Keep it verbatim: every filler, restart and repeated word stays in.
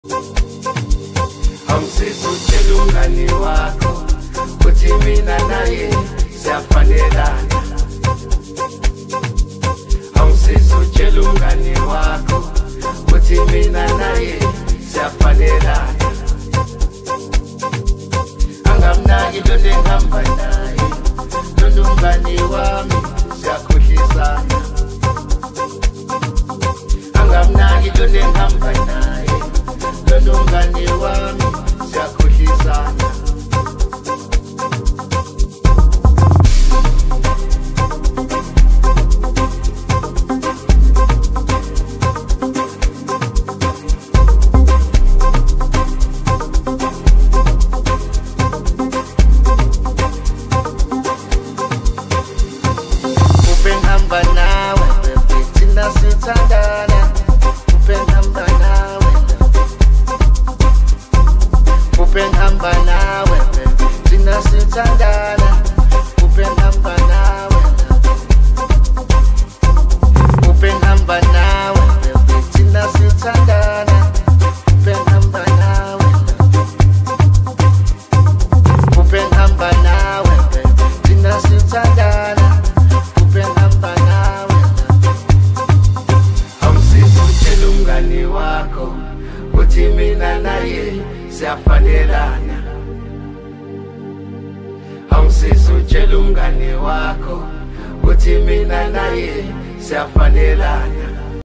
Awusizutshela umngani wakho uthi mina naye siyafanelana. Awusizutshela umngani wakho uthi mina naye siyafanelana. Angamnaki lo engihamba naye, lo mngani wami siyakhohlisana. Angamnaki lo engihamba naye, lo mngani wami siyakhohlisana. Upengihamba nawe baby, thina sithandana. Upengihamba nawe, upengihamba nawe baby, thina sithandana. Upengihamba nawe, upengihamba nawe baby, thina sithandana. Upengihamba nawe, upengihamba nawe baby, thina sithandana. Upengihamba nawe, awusizutshela umngani wakho uthi mina naye siyafanelana. Awusizutshela umngani wakho uthi mina naye siyafanelana.